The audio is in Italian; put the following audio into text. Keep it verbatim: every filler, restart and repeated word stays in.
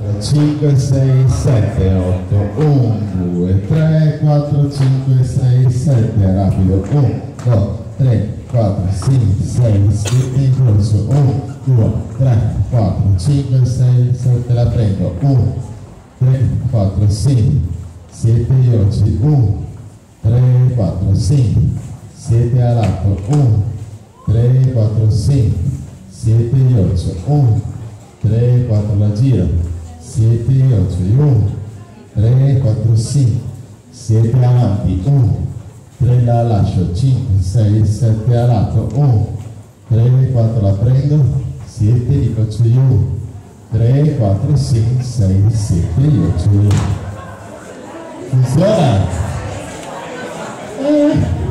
cinque, sei, sette, otto, uno, due, tre, quattro, cinque, sei, sette, rapido, uno, due, tre, quattro, cinque, sei, sette, incrocio, uno, due, tre, quattro, cinque, sei, sette, la prendo, uno, tre, quattro, cinque, sette, oggi, uno, tre, quattro, cinque, sette al lato, uno, tre, quattro, cinque, sette, otto, uno, tre, quattro, la giro, sette, otto, uno, tre, quattro, cinque, sette avanti, uno, tre la lascio, cinque, sei, sette a lato, uno, tre, quattro la prendo, sette, dico uno, tre, quattro, cinque, sei, sette, otto. Funziona? Eh.